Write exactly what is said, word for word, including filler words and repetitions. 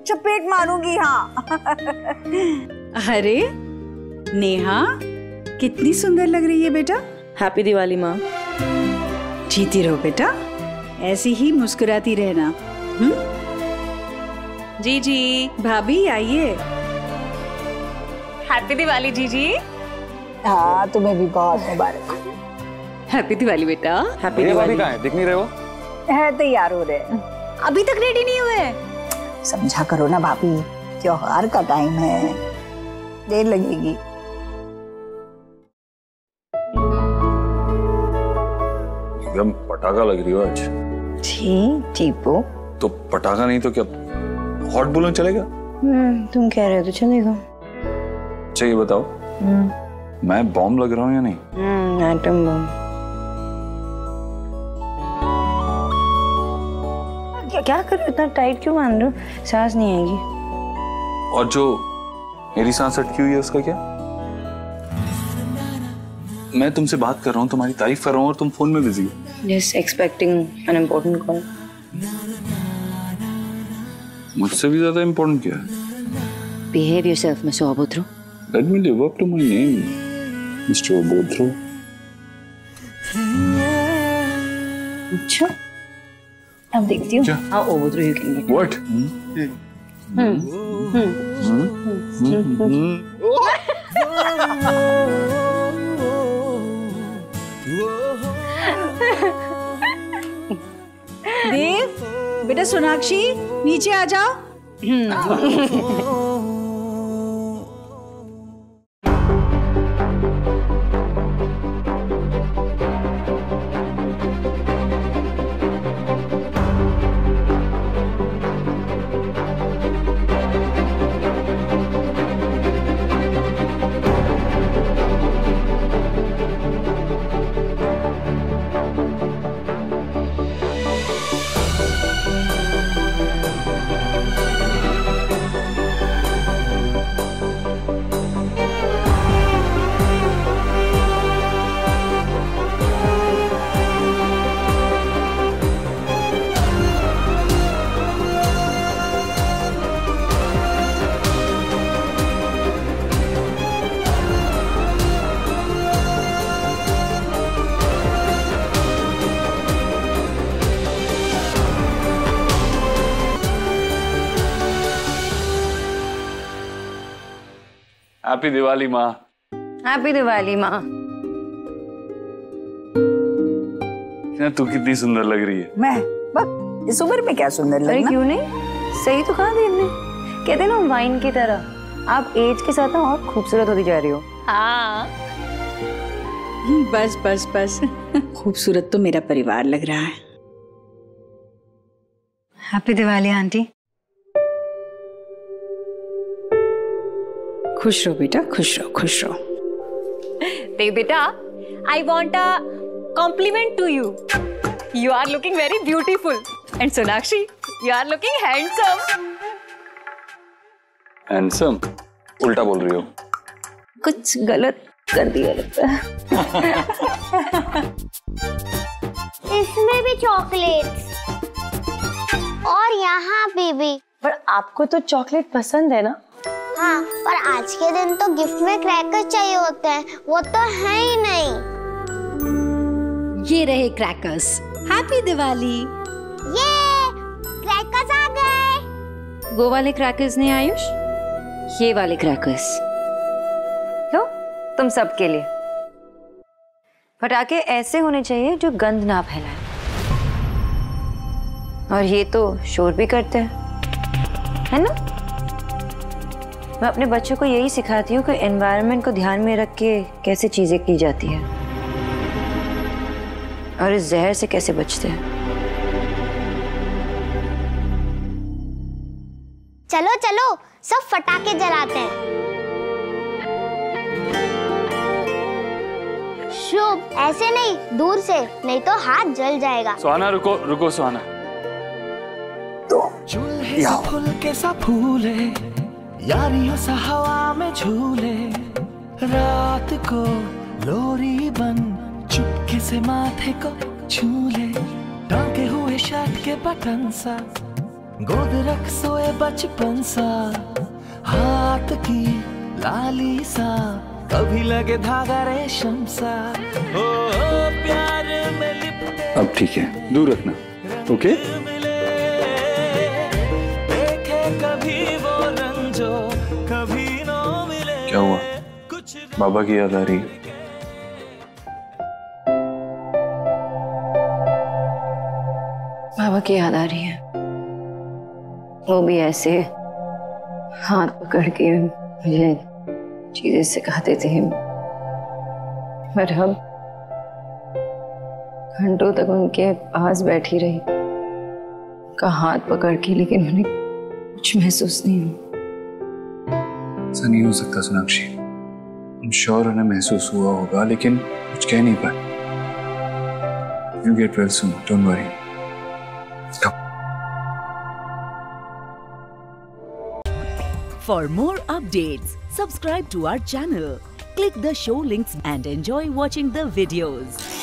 चपेट मारूंगी। हाँ। अरे नेहा, कितनी सुंदर लग रही है बेटा। हैप्पी दिवाली माँ। जीती रहो बेटा, ऐसी ही मुस्कुराती रहना। हम्म? जी जी। भाभी आइए। हैप्पी दिवाली जीजी। हाँ, तुम्हें भी बहुत मुबारक। हैप्पी दिवाली बेटा। हैप्पी दिवाली। कहाँ है, दिख नहीं रहे हो? है, तैयार हो रहे हैं। अभी तक रेडी नहीं हुए? समझा करो ना भाभी, त्योहार का टाइम है, देर लगेगी। एकदम पटाखा लग रही हो आज। जी टीपो। तो पटाखा नहीं तो क्या हॉट बलून चलेगा? हम्म, तुम कह रहे हो तो चलेगा। अच्छा ये बताओ, मैं बॉम्ब लग रहा हूँ या नहीं? हम्म, एटम बम। क्या क्या कर रहे हो, इतना टाइट क्यों बांध रहे हो? सांस नहीं आएगी। और जो मेरी सांस अटकी हुई है उसका क्या? मैं तुमसे बात कर रहा हूँ, तुम्हारी तारीफ कर रहा हूँ और तुम फोन में बिजी हो। Just expecting an important call. मुझसे भी ज्यादा इम्पोर्टेंट क्या है? Behave yourself, Mister Obodru. Let me live up to my name, Mister Obodru. अच्छा, अब देखती हूँ। How Obodru you can get. What? हम्म, हम्म, देव, बेटा सोनाक्षी नीचे आ जाओ। हैप्पी दिवाली माँ। हैप्पी दिवाली माँ। तू कितनी सुंदर लग रही है। मैं बस इस उम्र में क्या सुंदर लगना? अरे क्यों नहीं, सही तो कहा देव ने। कहते ना वाइन की तरह आप एज के साथ और खूबसूरत होती जा रही हो। हाँ बस बस बस खूबसूरत तो मेरा परिवार लग रहा है। Happy Diwali aunty. खुश रहो बेटा, खुश रहो, खुश रहो। देव बेटा, I want a compliment to you. You are looking very beautiful. And Sonakshi, you are looking handsome. Handsome? उल्टा बोल रही हो। कुछ गलत कर दिया लगता है। इसमें भी चॉकलेट्स और यहाँ पे भी। पर आपको तो चॉकलेट पसंद है ना? हाँ, पर आज के दिन तो गिफ्ट में क्रैकर्स चाहिए होते हैं, वो तो है ही नहीं। ये रहे क्रैकर्स। हैप्पी दिवाली। ये क्रैकर्स आ गए। वो वाले क्रैकर्स नहीं आयुष, ये वाले क्रैकर्स लो तुम सबके लिए। पटाखे ऐसे होने चाहिए जो गंध ना फैलाए, और ये तो शोर भी करते हैं, है ना? मैं अपने बच्चों को यही सिखाती हूँ कि एनवायरनमेंट को ध्यान में रख के कैसे चीजें की जाती है और इस जहर से कैसे बचते हैं। चलो चलो सब फटाके जलाते हैं। शुभ, ऐसे नहीं, दूर से, नहीं तो हाथ जल जाएगा। सुहाना रुको रुको सुहाना। तो चूल्हे से फुल्के सा फूले, यारियों सा हवा में झूले, रात को लोरी बन चुपके से माथे को छूले, टांके हुए शर्ट के बटन सा गोद रख सोए बचपन सा, हाथ की लाली सा, कभी लगे धागा रेशम सा, ओ, ओ प्यार में लिपटे। अब ठीक है, दूर रखना, ओके? देखे कभी वो रंजो, कभी नो मिले। क्या हुआ? बाबा की याद आ रही है? बाबा की याद आ रही है। वो भी ऐसे हाथ पकड़ के मुझे चीजें सिखाते थे, पर अब घंटों तक उनके पास बैठी रही, उनका हाथ पकड़ के, लेकिन उन्हें कुछ महसूस नहीं हुआ। ऐसा नहीं हो सकता सोनाक्षी, I'm sure उन्हें महसूस हुआ होगा, लेकिन कुछ कह नहीं पाए। You get well soon, don't worry. Come. For more updates, subscribe to our channel, click the show links and enjoy watching the videos.